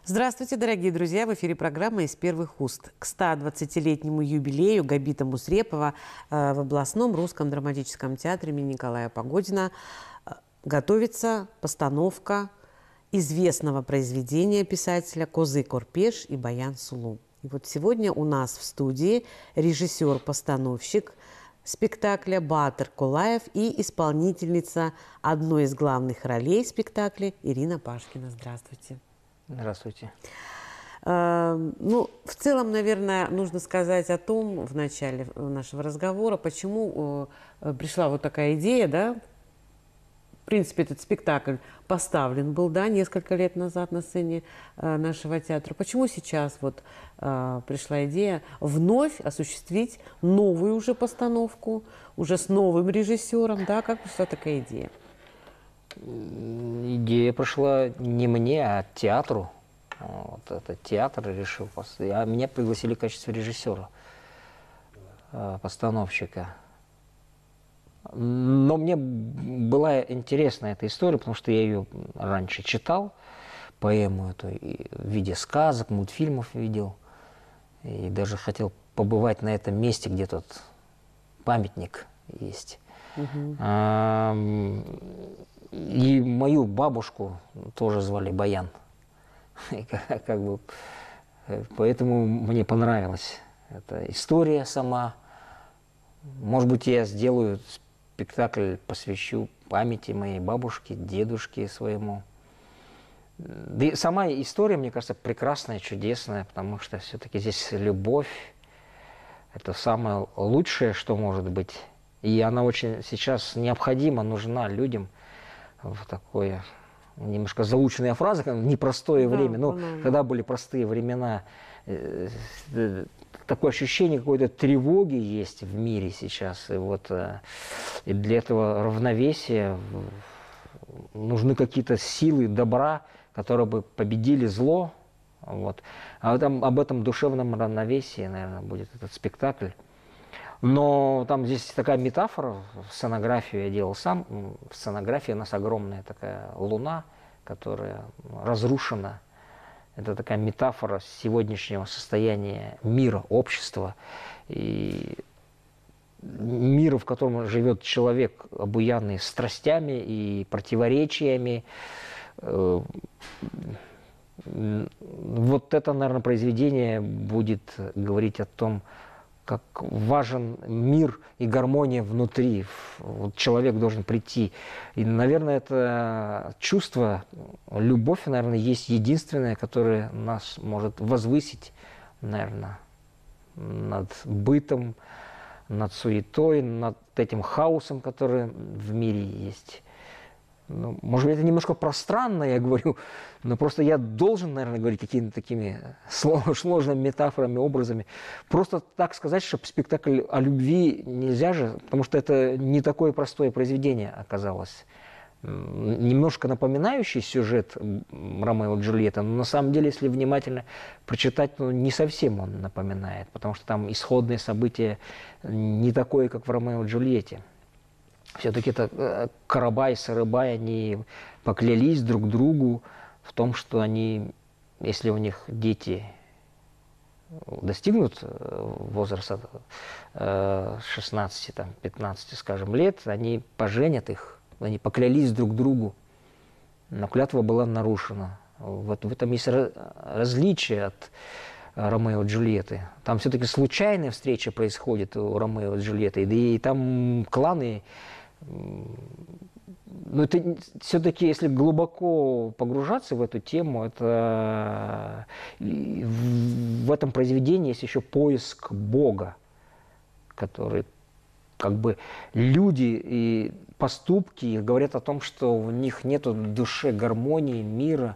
Здравствуйте, дорогие друзья! В эфире программа «Из первых уст». К 120-летнему юбилею Габита Мусрепова в областном русском драматическом театре имени Николая Погодина готовится постановка известного произведения писателя «Козы Корпеш» и «Баян Сулу». И вот сегодня у нас в студии режиссер-постановщик спектакля Баатыр Кулаев и исполнительница одной из главных ролей спектакля Ирина Пашкина. Здравствуйте. Здравствуйте. Ну, в целом, наверное, нужно сказать о том в начале нашего разговора, почему пришла вот такая идея, да. В принципе, этот спектакль поставлен был, да, несколько лет назад на сцене нашего театра. Почему сейчас вот пришла идея вновь осуществить новую уже постановку, уже с новым режиссером, да? Как пришла такая идея? Идея пришла не мне, а театру. Вот этот театр решил. А меня пригласили в качестве режиссера, постановщика. Но мне была интересна эта история, потому что я ее раньше читал, поэму эту, в виде сказок, мультфильмов видел. И даже хотел побывать на этом месте, где тот памятник есть. И мою бабушку тоже звали Баян. И как бы, поэтому мне понравилась эта история сама. Может быть, я сделаю спектакль, посвящу памяти моей бабушки, дедушке своему. Да и сама история, мне кажется, прекрасная, чудесная, потому что все-таки здесь любовь – это самое лучшее, что может быть. И она очень сейчас необходима, нужна людям в такое, немножко заученная фраза, непростое время. Но когда были простые времена, такое ощущение какой-то тревоги есть в мире сейчас. И вот и для этого равновесия нужны какие-то силы добра, которые бы победили зло. Вот. А об этом душевном равновесии, наверное, будет этот спектакль. Но там здесь такая метафора, сценографию я делал сам. В сценографии у нас огромная такая луна, которая разрушена. Это такая метафора сегодняшнего состояния мира, общества. И мира, в котором живет человек, обуянный страстями и противоречиями. Вот это, наверное, произведение будет говорить о том, как важен мир и гармония внутри. Вот человек должен прийти. И, наверное, это чувство, любовь, наверное, есть единственное, которое нас может возвысить, наверное, над бытом, над суетой, над этим хаосом, который в мире есть. Ну, может быть, это немножко пространно, я говорю, но просто я должен, наверное, говорить какими-то такими сложными метафорами, образами. Просто так сказать, что спектакль о любви нельзя же, потому что это не такое простое произведение оказалось. Немножко напоминающий сюжет Ромео и Джульетты, но на самом деле, если внимательно прочитать, ну, не совсем он напоминает, потому что там исходное событие не такое, как в Ромео и Джульетте. Все-таки это Карабай и Сарыбай, они поклялись друг другу в том, что они, если у них дети достигнут возраста 16-15, скажем, лет, они поженят их, они поклялись друг другу, но клятва была нарушена. Вот в этом есть различие от Ромео и Джульетты. Там все-таки случайная встреча происходит у Ромео и Джульетты, да и там кланы. Но это все-таки, если глубоко погружаться в эту тему, это в этом произведении есть еще поиск Бога, который как бы люди и поступки говорят о том, что в них нет в душе гармонии, мира.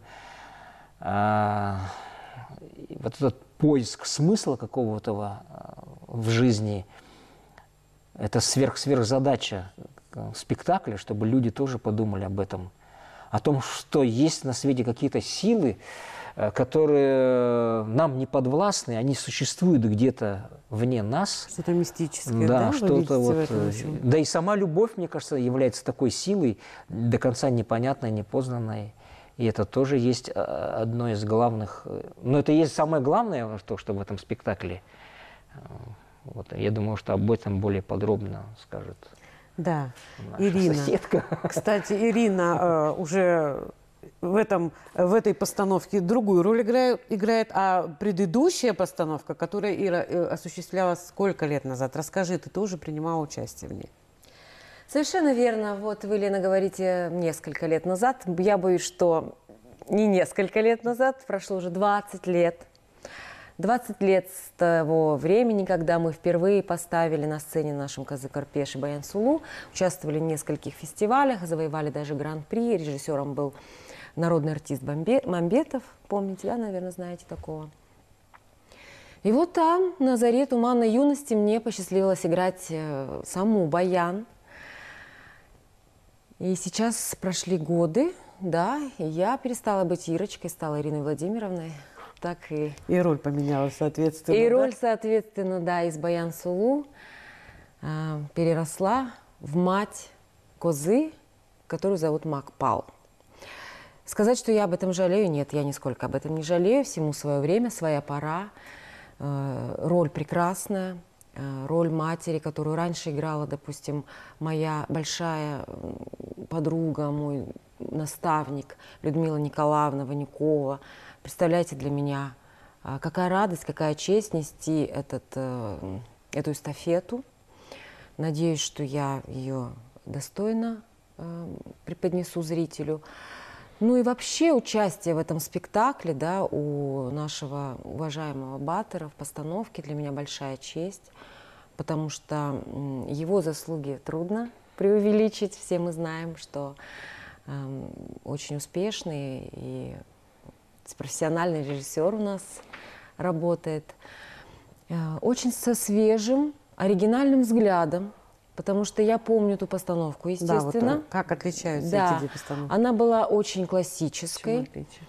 Вот этот поиск смысла какого-то в жизни – это сверхзадача спектакля, чтобы люди тоже подумали об этом, о том, что есть на свете какие-то силы, которые нам не подвластны, они существуют где-то вне нас. Что-то мистическое, да, что-то вот. Да, и сама любовь, мне кажется, является такой силой, до конца непонятной, непознанной. И это тоже есть одно из главных... Но это есть самое главное, что в этом спектакле. Вот, я думаю, что об этом более подробно скажет Да, наша Ирина. соседка. Кстати, Ирина уже в этой постановке другую роль играет, а предыдущая постановка, которая Ира осуществлялась сколько лет назад? Расскажи, ты тоже принимала участие в ней. Совершенно верно. Вот вы, Лена, говорите несколько лет назад. Я боюсь, что не несколько лет назад, прошло уже 20 лет. 20 лет с того времени, когда мы впервые поставили на сцене нашем Казы-Карпеш и Баян-Сулу, участвовали в нескольких фестивалях, завоевали даже гран-при. Режиссером был народный артист Мамбетов. Помните, да, наверное, знаете такого. И вот там, на заре туманной юности, мне посчастливилось играть саму Баян. И сейчас прошли годы, да, и я перестала быть Ирочкой, стала Ириной Владимировной. Так и роль поменялась, соответственно. И роль, да? соответственно, да, из Баян-Сулу переросла в мать Козы, которую зовут Макпал. Сказать, что я об этом жалею, нет, я нисколько об этом не жалею. Всему свое время, своя пора. Роль прекрасная. Роль матери, которую раньше играла, допустим, моя большая подруга, мой наставник Людмила Николаевна Ванюкова. Представляете, для меня какая радость, какая честь нести эту эстафету. Надеюсь, что я ее достойно преподнесу зрителю. Ну и вообще участие в этом спектакле, да, у нашего уважаемого Батора в постановке для меня большая честь, потому что его заслуги трудно преувеличить. Все мы знаем, что очень успешный и профессиональный режиссер у нас работает. Очень со свежим, оригинальным взглядом. Потому что я помню эту постановку, естественно. Да, вот как отличаются да, эти две постановки? Она была очень классической.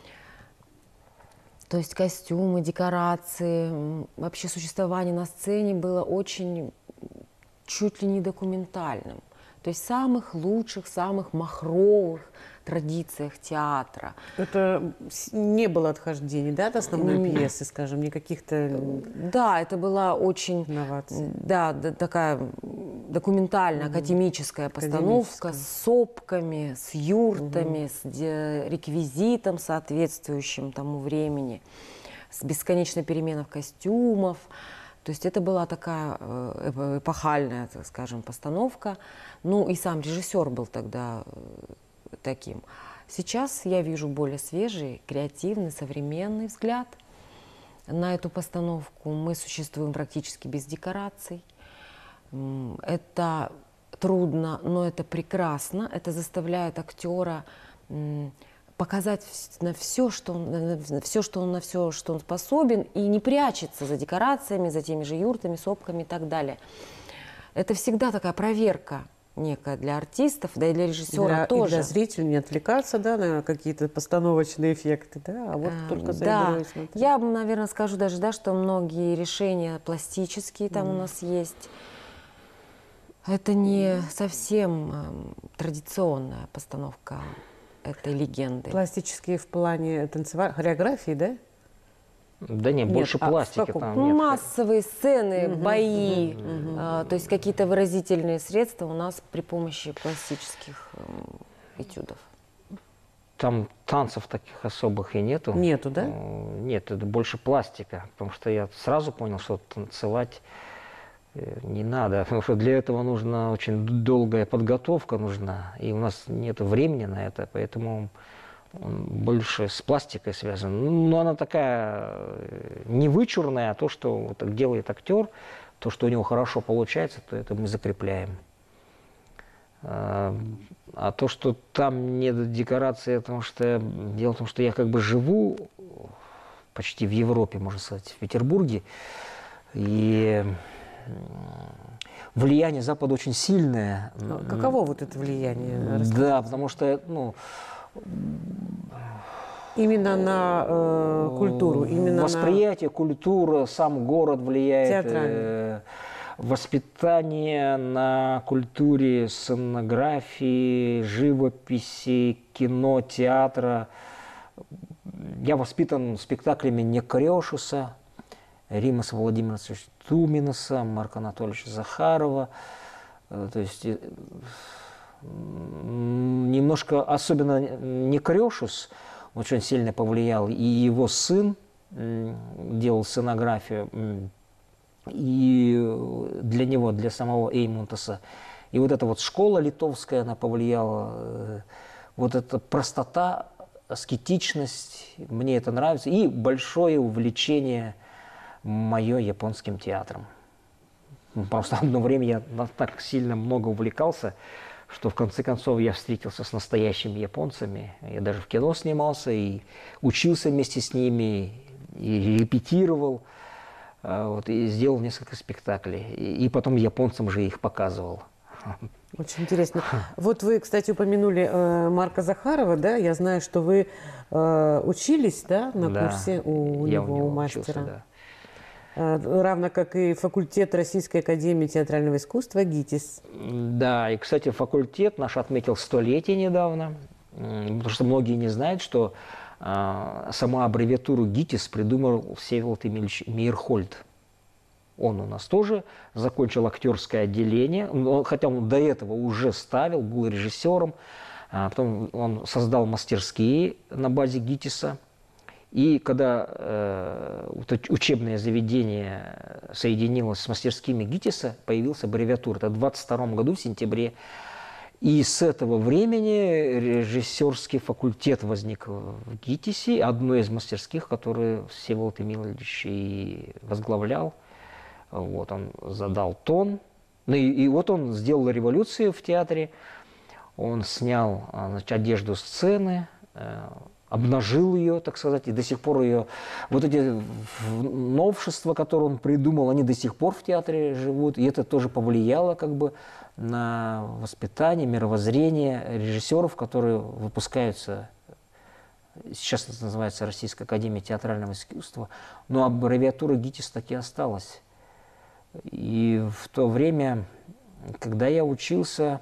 То есть костюмы, декорации, вообще существование на сцене было очень чуть ли не документальным. То есть в самых лучших, самых махровых традициях театра. Это не было отхождений, да, от основной пьесы, скажем, не каких-то... Да, это была очень... Инноваций. Да, такая документальная, академическая постановка с сопками, с юртами, с реквизитом, соответствующим тому времени, с бесконечной переменой костюмов. То есть это была такая эпохальная, так скажем, постановка. Ну и сам режиссер был тогда таким. Сейчас я вижу более свежий, креативный, современный взгляд на эту постановку. Мы существуем практически без декораций. Это трудно, но это прекрасно. Это заставляет актера показать на все, что он способен, и не прячется за декорациями, за теми же юртами, сопками и так далее. Это всегда такая проверка некая для артистов, да и для режиссера тоже. И для зрителя не отвлекаться, да, на какие-то постановочные эффекты, да, а вот только за игрой смотреть. Я, наверное, скажу даже, да, что многие решения пластические там у нас есть. Это не совсем традиционная постановка этой легенды. Пластические в плане хореографии, да? Да нет, больше пластики там Ну, нет. массовые сцены, бои, то есть какие-то выразительные средства у нас при помощи пластических этюдов. Там танцев таких особых и нету. Нету, да? Нет, это больше пластика, потому что я сразу понял, что танцевать не надо, потому что для этого нужна очень долгая подготовка нужна, и у нас нет времени на это, поэтому он больше с пластикой связан. Но она такая не вычурная, а то, что вот делает актер, то, что у него хорошо получается, то это мы закрепляем. А то, что там нет декорации, потому что дело в том, что я как бы живу почти в Европе, можно сказать, в Петербурге, и влияние Запада очень сильное. Каково вот это влияние? Да, потому что, ну, именно на культуру, именно восприятие, культура, сам город влияет. Воспитание на культуре сценографии, живописи, кино, театра. Я воспитан спектаклями Некорешуса, Римаса Владимировича Туминаса, Марка Анатольевича Захарова. То есть немножко, особенно Некорешус, очень сильно повлиял. И его сын делал сценографию, и для него, для самого Эймонтаса. И вот эта вот школа литовская, она повлияла. Вот эта простота, аскетичность, мне это нравится. И большое увлечение мое японским театром. Просто одно время я так сильно много увлекался, что в конце концов я встретился с настоящими японцами. Я даже в кино снимался и учился вместе с ними, и репетировал, вот, и сделал несколько спектаклей. И потом японцам же их показывал. Очень интересно. Вот вы, кстати, упомянули Марка Захарова, да? Я знаю, что вы учились, да, на курсе у него, у мастера. Учился, Равно как и факультет Российской академии театрального искусства ГИТИС. Да, и, кстати, факультет наш отметил 100-летие недавно, потому что многие не знают, что сама аббревиатуру ГИТИС придумал Всеволод Емельевич Мейерхольд. Он у нас тоже закончил актерское отделение, хотя он до этого уже ставил, был режиссером. Потом он создал мастерские на базе ГИТИСа. И когда учебное заведение соединилось с мастерскими ГИТИСа, появилась аббревиатура. Это в 22 году, в сентябре. И с этого времени режиссерский факультет возник в ГИТИСе, одной из мастерских, которую Всеволод Емельевич и возглавлял. Вот он задал тон. Ну и вот он сделал революцию в театре. Он снял, значит, одежду сцены, обнажил ее, так сказать, и до сих пор ее... Вот эти новшества, которые он придумал, они до сих пор в театре живут. И это тоже повлияло как бы на воспитание, мировоззрение режиссеров, которые выпускаются... Сейчас это называется Российская академия театрального искусства. Но аббревиатура ГИТИС таки осталась. И в то время, когда я учился...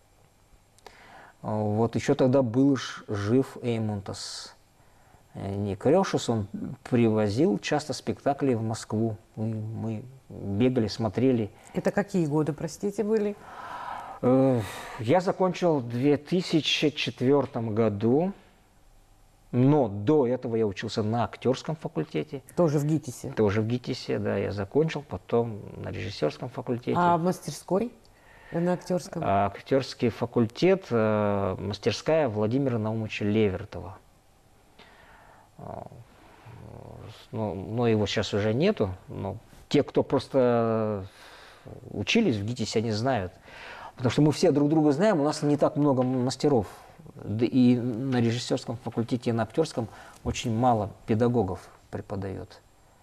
Вот еще тогда был жив Эймонтас Некорешус, он привозил часто спектакли в Москву. Мы бегали, смотрели. Это какие годы, простите, были? Я закончил в 2004 году, но до этого я учился на актерском факультете. Тоже в ГИТИСе? Тоже в ГИТИСе, да, я закончил, потом на режиссерском факультете. А в мастерской? На актерском? Актерский факультет, мастерская Владимира Наумовича Левертова. Но его сейчас уже нету. Но те, кто просто учились в ГИТИСе, они знают. Потому что мы все друг друга знаем, у нас не так много мастеров. Да и на режиссерском факультете, и на актерском очень мало педагогов преподает.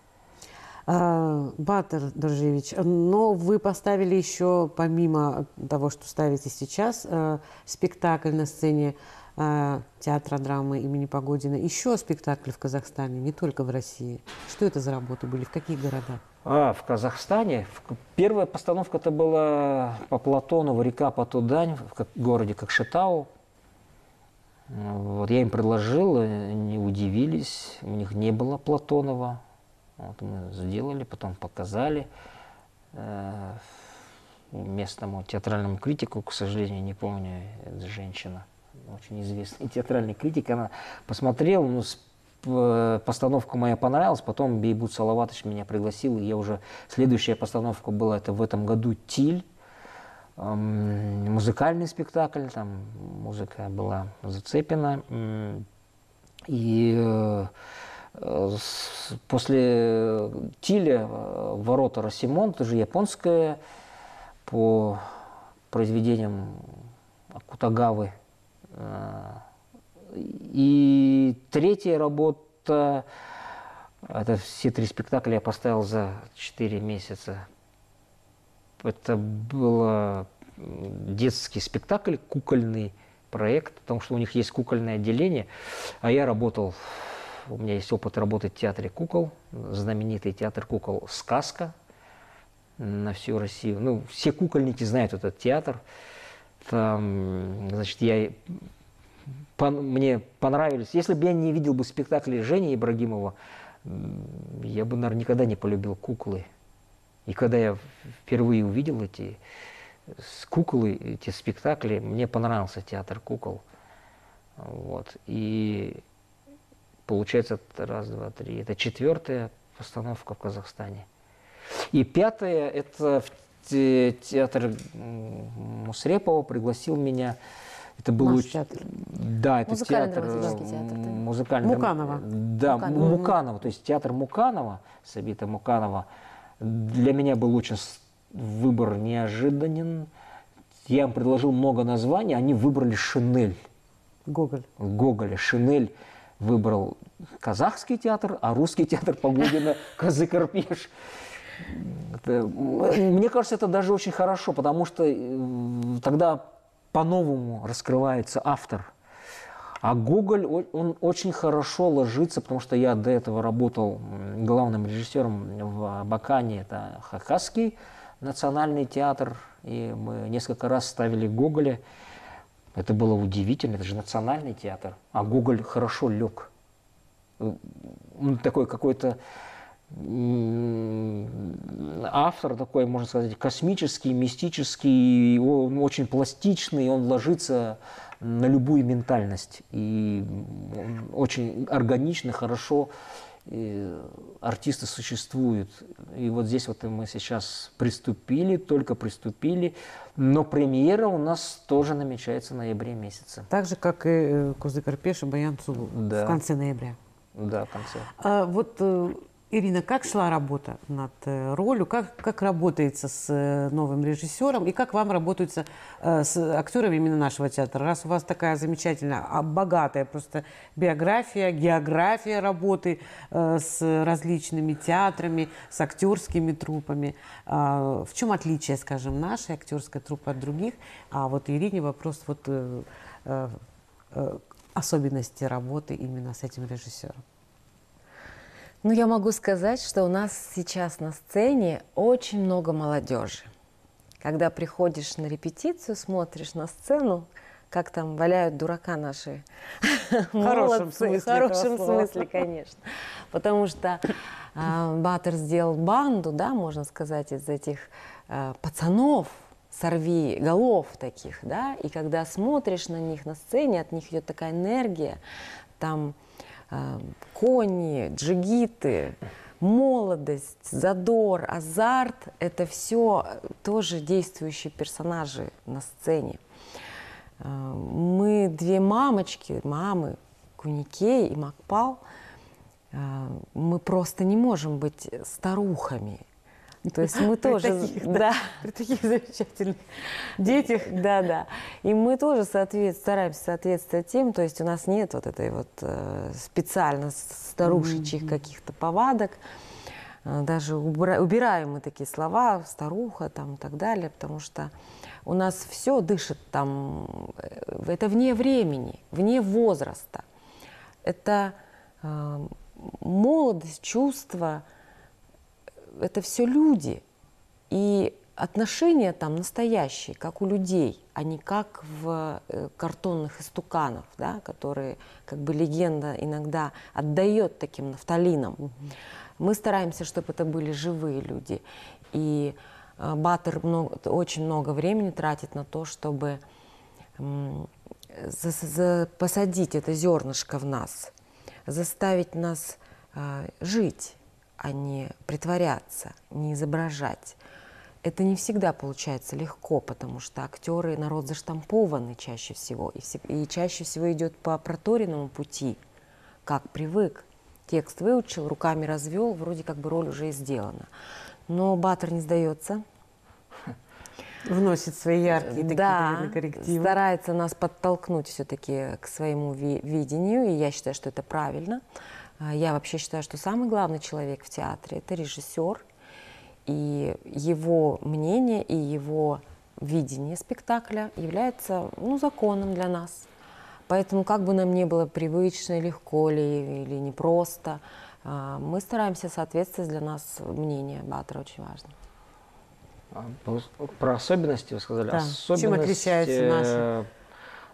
Батыр Доржевич, но вы поставили еще, помимо того, что ставите сейчас, спектакль на сцене театра драмы имени Погодина, еще спектакли в Казахстане, не только в России. Что это за работы были, в каких городах? В Казахстане. Первая постановка это была по Платонову «Река Потудань» в городе Кокшетау. Вот, я им предложил, они удивились, у них не было Платонова. Вот мы сделали, потом показали местному театральному критику, к сожалению, не помню, это женщина, очень известный театральный критик, она посмотрела, постановка моя понравилась, потом Бейбут Салаватович меня пригласил, и я уже, следующая постановка была, это в этом году «Тиль», музыкальный спектакль, там музыка была зацеплена, и после «Тиля» «Ворота Росимон», тоже японская, по произведениям Акутагавы. И третья работа, это все 3 спектакля я поставил за 4 месяца. Это был детский спектакль, кукольный проект, потому что у них есть кукольное отделение, а я работал... У меня есть опыт работы в театре кукол, знаменитый театр кукол «Сказка» на всю Россию. Ну, все кукольники знают этот театр. Там, значит, я мне понравились. Если бы я не видел бы спектакли Жени Ибрагимова, я бы, наверное, никогда не полюбил куклы. И когда я впервые увидел эти куклы, эти спектакли, мне понравился театр кукол. Вот. И получается, раз, два, три. Это 4-я постановка в Казахстане. И 5-я, это театр Мусрепова пригласил меня. Это был Наш театр. Да, это театр музыкальный. Муканова. Да, Муканова. То есть театр Муканова, Сабита Муканова. Для меня был очень выбор неожиданен. Я им предложил много названий, они выбрали «Шинель». Гоголь. Гоголя. «Шинель» выбрал казахский театр, а русский театр Погодина «Козы-Карпеш». Мне кажется, это даже очень хорошо, потому что тогда по-новому раскрывается автор. А Гоголь, он очень хорошо ложится, потому что я до этого работал главным режиссером в Абакане, это Хакасский национальный театр, и мы несколько раз ставили Гоголя. Это было удивительно, это же национальный театр, а Гоголь хорошо лег. Он такой какой-то автор такой, можно сказать, космический, мистический, он очень пластичный, он ложится на любую ментальность. И он очень органично, хорошо артисты существуют. И вот здесь вот мы сейчас только приступили, но премьера у нас тоже намечается в ноябре месяце. Так же, как и «Козы-Карпеш» и «Баян Цулу» Да. в конце ноября. Да, в конце. Ирина, как шла работа над ролью? Как работается с новым режиссером? И как вам работается с актерами именно нашего театра? Раз у вас такая замечательная, богатая просто биография, география работы с различными театрами, с актерскими труппами. В чем отличие, скажем, нашей актерской труппы от других? А вот Ирине вопрос особенности работы именно с этим режиссером. Ну, я могу сказать, что у нас сейчас на сцене очень много молодежи. Когда приходишь на репетицию, смотришь на сцену, как там валяют дурака наши молодцы. В хорошем смысле, конечно. Потому что Батыр сделал банду, да, можно сказать, из этих пацанов, сорви голов таких, да, и когда смотришь на них на сцене, от них идет такая энергия, там кони, джигиты, молодость, задор, азарт – это все тоже действующие персонажи на сцене. Мы две мамочки, мамы, Куникей и Макпал, мы просто не можем быть старухами. То есть мы тоже, при таких замечательных детях. Да. И мы тоже стараемся соответствовать тем, то есть у нас нет вот этой вот специально старушечьих каких-то повадок. Даже убираем мы такие слова, старуха там и так далее, потому что у нас все дышит там, это вне времени, вне возраста. Это молодость, чувства. Это все люди, и отношения там настоящие, как у людей, а не как в картонных истуканов, да, которые, как бы легенда иногда отдает таким нафталинам. Мы стараемся, чтобы это были живые люди. И Батыр очень много времени тратит на то, чтобы посадить это зернышко в нас, заставить нас жить, а не притворяться, не изображать. Это не всегда получается легко, потому что актеры, народ заштампованный чаще всего, и чаще всего идет по проторенному пути, как привык. Текст выучил, руками развел, вроде как бы роль уже и сделана. Но Батыр не сдается. Вносит свои яркие такие коррективы. Старается нас подтолкнуть все-таки к своему видению, и я считаю, что это правильно. Я вообще считаю, что самый главный человек в театре – это режиссер, и его мнение, и его видение спектакля является законом для нас. Поэтому, как бы нам ни было привычно, легко ли или непросто, мы стараемся соответствовать, для нас мнение Батыра очень важно. Про особенности вы сказали? Да. Чем отличаются наши?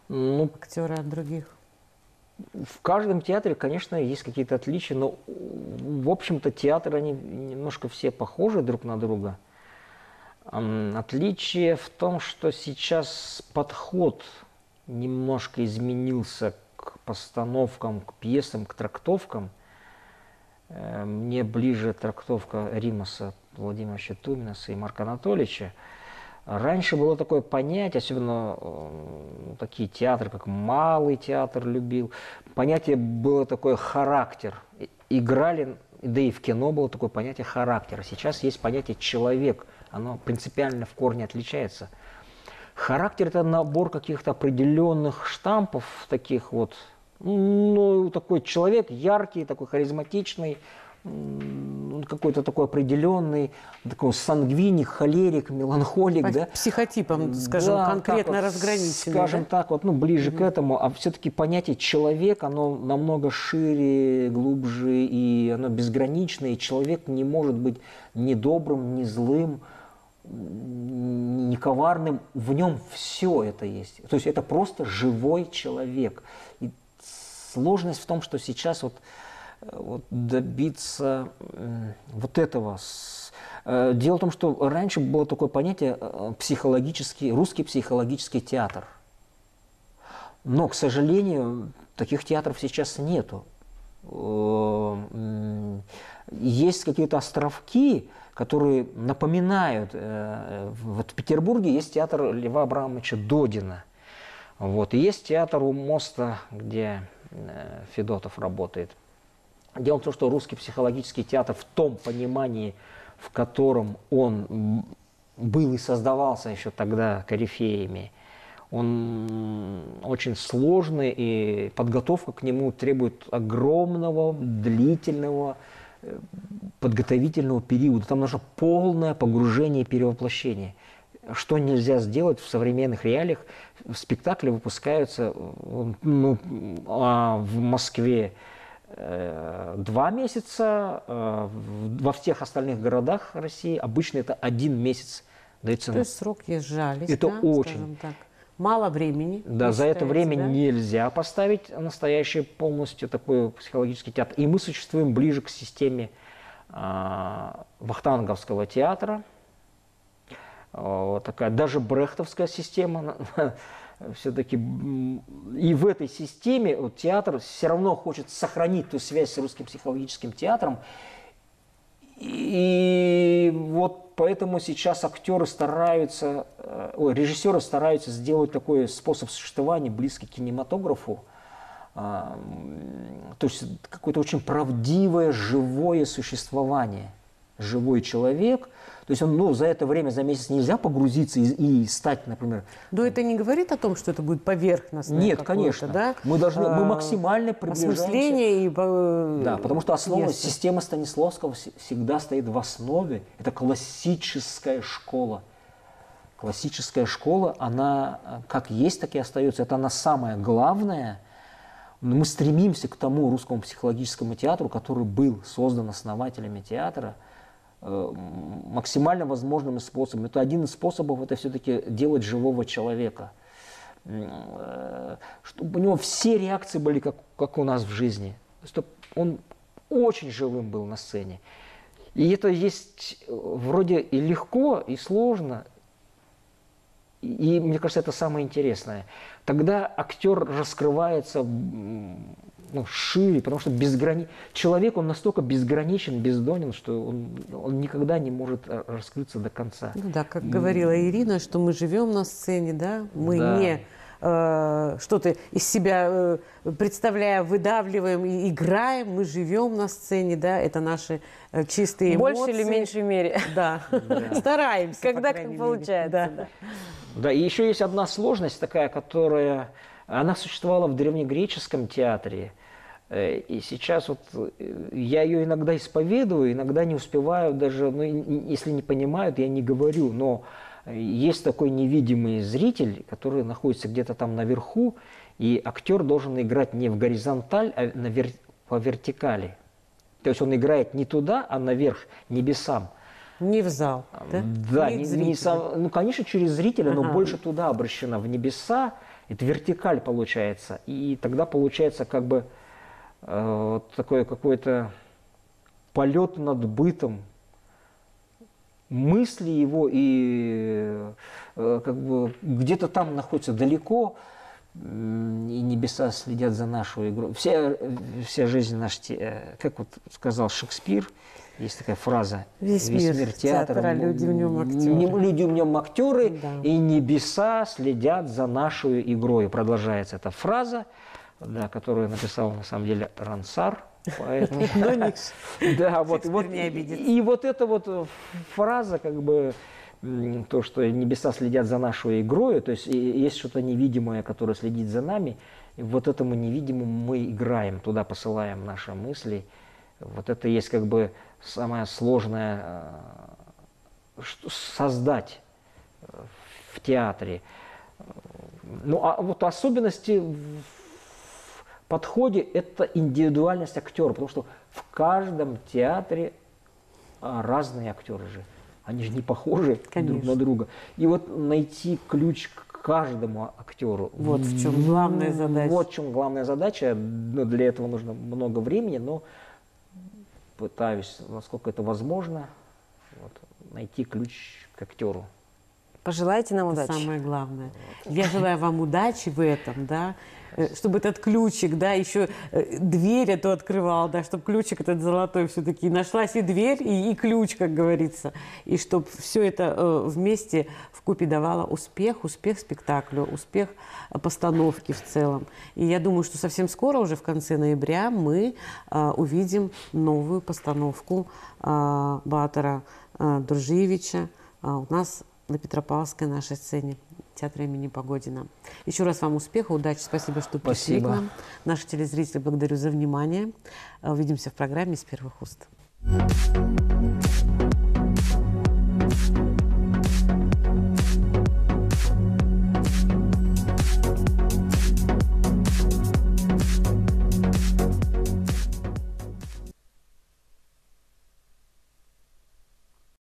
Ну, актеры от других? в каждом театре, конечно, есть какие-то отличия, но, в общем-то, театры, они немножко все похожи друг на друга. Отличие в том, что сейчас подход немножко изменился к постановкам, к пьесам, к трактовкам. Мне ближе трактовка Римаса Владимировича Туминаса и Марка Анатольевича. Раньше было такое понятие, особенно такие театры, как Малый театр любил, понятие было такое характер. Играли, да и в кино было такое понятие характера. Сейчас есть понятие человек, оно принципиально в корне отличается. Характер – это набор каких-то определенных штампов, таких вот, ну, такой человек яркий, такой харизматичный, какой-то такой определенный, такой сангвиник, холерик, меланхолик. По да? психотипам, скажем, Да, конкретно вот, разграничены. скажем да? так, вот, ну, ближе к этому. А все-таки понятие человек, оно намного шире, глубже, и оно безграничное. И человек не может быть ни добрым, ни злым, ни коварным. В нем все это есть. То есть это просто живой человек. И сложность в том, что сейчас вот добиться вот этого. Дело в том, что раньше было такое понятие психологический, русский психологический театр. Но, к сожалению, таких театров сейчас нету. Есть какие-то островки, которые напоминают. Вот в Петербурге есть театр Льва Абрамовича Додина. Вот. И есть театр у моста, где Федотов работает. Дело в том, что русский психологический театр в том понимании, в котором он был и создавался еще тогда корифеями, он очень сложный, и подготовка к нему требует огромного, длительного подготовительного периода. Там нужно полное погружение и перевоплощение. Что нельзя сделать в современных реалиях? Спектакли выпускаются в Москве 2 месяца, во всех остальных городах России обычно это 1 месяц дается. То есть срок езжались, это да, очень. так. Мало времени. Да, за это время да? нельзя поставить настоящий полностью такой психологический театр. И мы существуем ближе к системе Вахтанговского театра. Вот такая, даже брехтовская система. Все-таки и в этой системе вот, театр все равно хочет сохранить ту связь с русским психологическим театром. И вот поэтому сейчас актеры стараются, режиссеры стараются сделать такой способ существования близкий к кинематографу. То есть какое-то очень правдивое, живое существование. Живой человек. То есть он, за это время, за месяц нельзя погрузиться и стать, например... Но это не говорит о том, что это будет поверхностное. Нет, конечно. Да? Мы максимально приближаемся... Осмысление и... Да, потому что основа, система Станиславского всегда стоит в основе. Это классическая школа. Классическая школа, она как есть, так и остается. Это она самая главная. Мы стремимся к тому русскому психологическому театру, который был создан основателями театра, максимально возможными способами. Это один из способов, это все-таки делать живого человека. Чтобы у него все реакции были, как у нас в жизни. Чтобы он очень живым был на сцене. И это есть вроде и легко, и сложно. И мне кажется, это самое интересное. Тогда актер раскрывается шире, потому что человек, он настолько безграничен, бездонен, что он никогда не может раскрыться до конца. Ну да, как говорила Ирина, что мы живем на сцене, да, мы не что-то из себя представляя, выдавливаем и играем, мы живем на сцене, да, это наши чистые эмоции. В большей или меньшей мере. Да, стараемся. Когда как получается. Да, и еще есть одна сложность такая, которая... Она существовала в древнегреческом театре, и сейчас вот я ее иногда исповедую, иногда не успеваю даже, если не понимают, я не говорю, но есть такой невидимый зритель, который находится где-то там наверху, и актер должен играть не в горизонталь, а по вертикали. То есть он играет не туда, а наверх, небесам. Не в зал, да? Да, конечно, через зрителя, но больше туда обращено, в небеса. Это вертикаль получается. И тогда получается как бы вот такой какой-то полет над бытом, мысли его, и как бы где-то там находится далеко, и небеса следят за нашу игру. Вся жизнь наша, как вот сказал Шекспир, есть такая фраза: Весь мир театр, а люди в нем актеры. Люди в нем актеры, Да. и небеса следят за нашу игрой. Продолжается эта фраза, да, которую написал на самом деле Рансар. Поэт. Но не Да, вот, Шекспир не обидится. и вот эта вот фраза, как бы, то, что небеса следят за нашу игрой, то есть есть что-то невидимое, которое следит за нами, и вот этому невидимому мы играем, туда посылаем наши мысли. Вот это есть как бы самое сложное создать в театре. Ну, а вот особенности в подходе – это индивидуальность актера, потому что в каждом театре разные актеры же. Они же не похожи друг на друга. И вот найти ключ к каждому актеру. Вот в чем главная задача. Вот в чем главная задача. Ну, для этого нужно много времени, но пытаюсь, насколько это возможно, вот, найти ключ к актеру. Пожелайте нам Это удачи. самое главное. Я желаю вам удачи в этом, да, чтобы этот ключик, да, еще дверь эту открывал, да, чтобы ключик этот золотой все-таки нашлась и дверь, и ключ, как говорится, и чтобы все это вместе вкупе давало успех спектаклю, успех постановки в целом. И я думаю, что совсем скоро, уже в конце ноября, мы увидим новую постановку Баатара Дружиевича у нас на Петропавловской нашей сцене театра имени Погодина. Еще раз вам успеха, удачи, спасибо, что пришли к нам. Наши телезрители, благодарю за внимание. Увидимся в программе «Из первых уст».